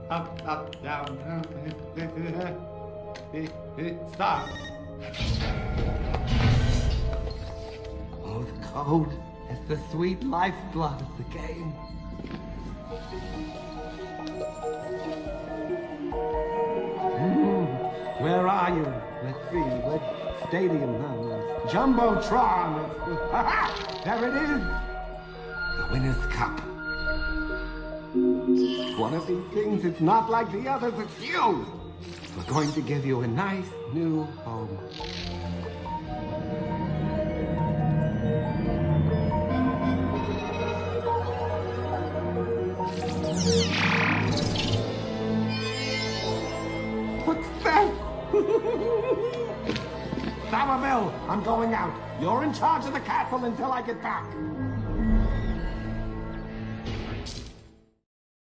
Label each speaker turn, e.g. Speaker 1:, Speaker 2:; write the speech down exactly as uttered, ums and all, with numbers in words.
Speaker 1: up, up, down, down. Stop. Oh, the code is the sweet lifeblood of the game. Mm, where are you? Let's see. What stadium? No, no. Jumbotron. There it is. The Winner's Cup. One of these things is not like the others. It's you. We're going to give you a nice new home. Success! Somerville, I'm going out. You're in charge of the castle until I get back.